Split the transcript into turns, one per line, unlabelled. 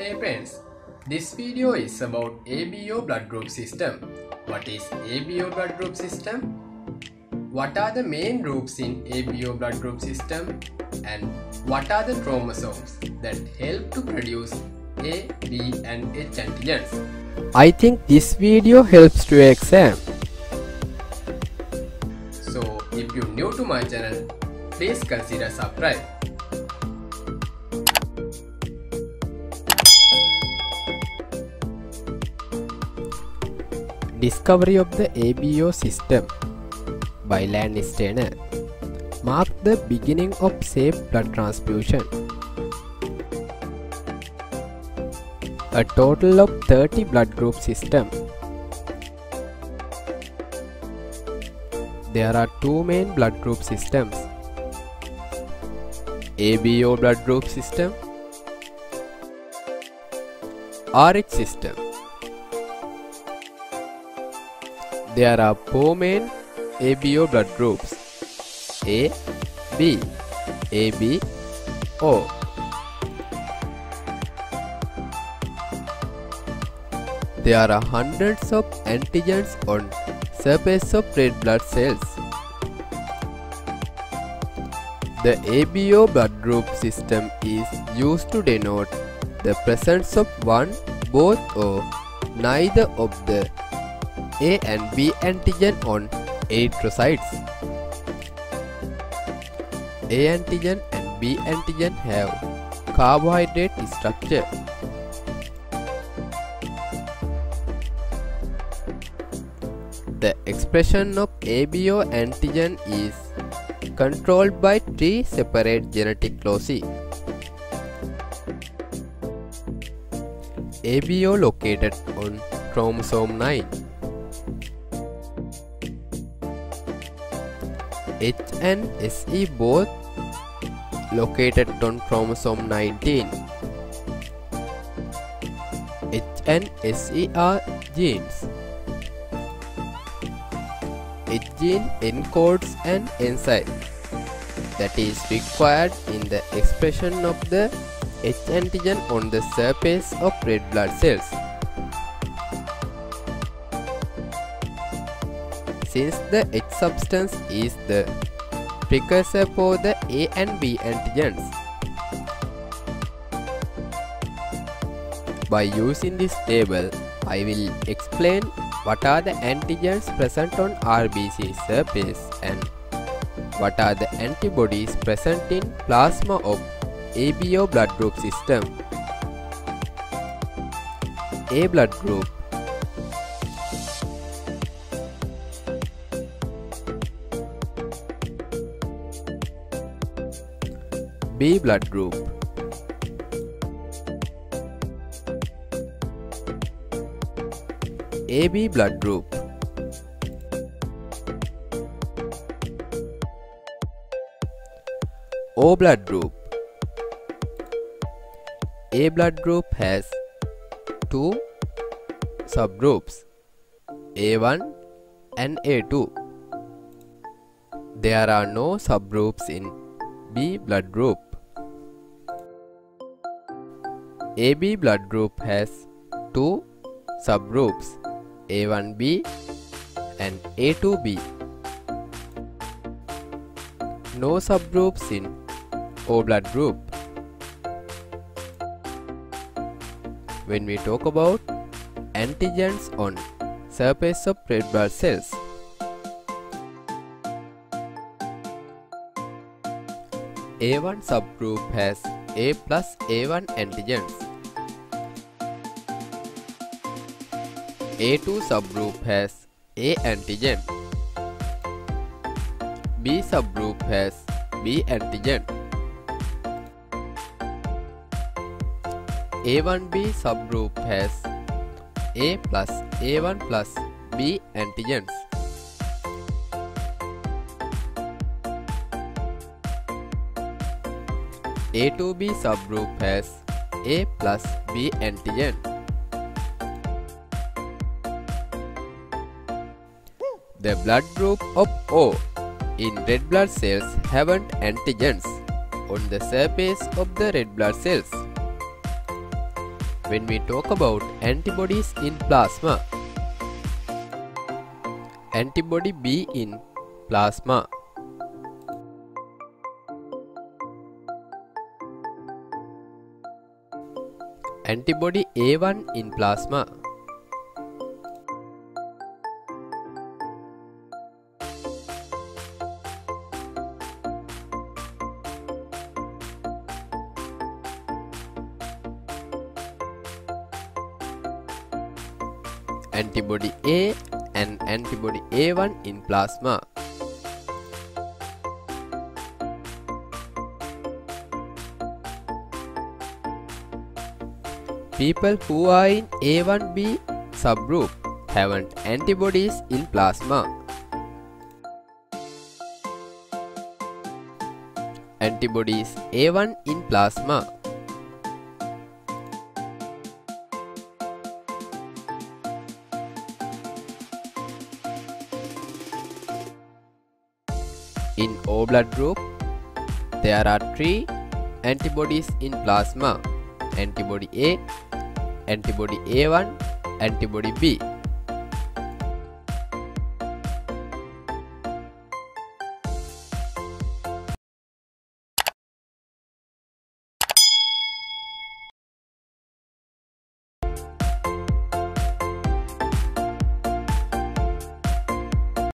Hey friends, this video is about ABO blood group system. What is ABO blood group system? What are the main groups in ABO blood group system? And what are the chromosomes that help to produce A, B and H antigens?
I think this video helps to your exam.
So if you're new to my channel, please consider subscribe.
Discovery of the ABO system by Lanny Steiner marked the beginning of safe blood transfusion. A total of 30 blood group systems. There are two main blood group systems: ABO blood group system, RH system. There are four main ABO blood groups: A, B, AB, O. There are hundreds of antigens on surface of red blood cells. The ABO blood group system is used to denote the presence of one, both or neither of the A and B antigen on erythrocytes. A antigen and B antigen have carbohydrate structure. The expression of ABO antigen is controlled by three separate genetic loci. ABO located on chromosome 9. H and SE both located on chromosome 19. H and SE are genes. H gene encodes an enzyme that is required in the expression of the H antigen on the surface of red blood cells. Since the H substance is the precursor for the A and B antigens. By using this table, I will explain what are the antigens present on RBC surface and what are the antibodies present in plasma of ABO blood group system. A blood group. B blood group. AB blood group. O blood group. A blood group has two subgroups, A1 and A2. There are no subgroups in B blood group. AB blood group has two subgroups, A1B and A2B. No subgroups in O blood group. When we talk about antigens on surface of red blood cells, A1 subgroup has A plus A1 antigens. A2 subgroup has A antigen. B subgroup has B antigen. A1B subgroup has A plus A1 plus B antigens. A2B subgroup has A plus B antigen. The blood group of O in red blood cells haven't antigens on the surface of the red blood cells. when we talk about antibodies in plasma. Antibody B in plasma. Antibody A1 in plasma. Antibody A and antibody A1 in plasma. People who are in A1B subgroup have antibodies in plasma. Antibodies A1 in plasma. In O blood group, there are 3 antibodies in plasma: antibody A, antibody A1, antibody B.